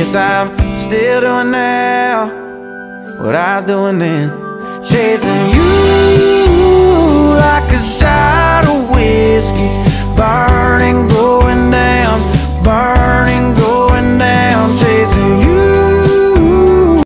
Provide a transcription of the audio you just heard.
guess I'm still doing now what I was doing then, chasing you like a shadow.